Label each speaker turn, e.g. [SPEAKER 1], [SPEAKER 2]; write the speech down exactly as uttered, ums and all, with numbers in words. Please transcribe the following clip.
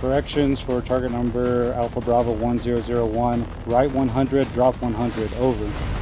[SPEAKER 1] Corrections for target number Alpha Bravo one zero zero one, right one hundred, drop one hundred, over.